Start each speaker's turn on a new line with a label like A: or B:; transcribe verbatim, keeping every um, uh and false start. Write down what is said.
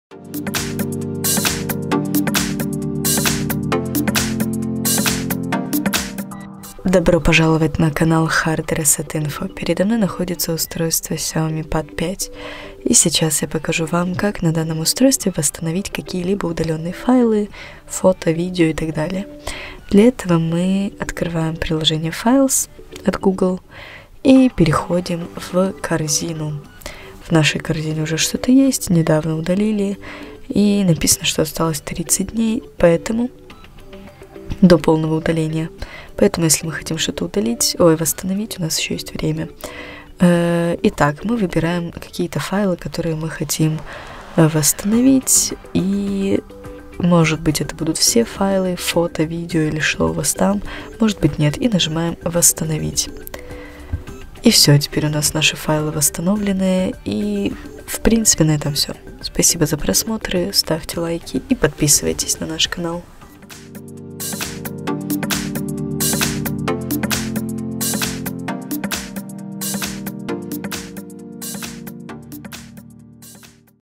A: Добро пожаловать на канал Hard Reset Info. Передо мной находится устройство Xiaomi Pad пять. И сейчас я покажу вам, как на данном устройстве восстановить какие-либо удаленные файлы, фото, видео и так далее. Для этого мы открываем приложение Files от Google и переходим в корзину. В нашей корзине уже что-то есть, недавно удалили, и написано, что осталось тридцать дней, поэтому до полного удаления. Поэтому, если мы хотим что-то удалить, ой, восстановить, у нас еще есть время. Итак, мы выбираем какие-то файлы, которые мы хотим восстановить, и, может быть, это будут все файлы, фото, видео или что у вас там, может быть, нет, и нажимаем «Восстановить». И все, теперь у нас наши файлы восстановлены, и, в принципе, на этом все. Спасибо за просмотры, ставьте лайки и подписывайтесь на наш канал.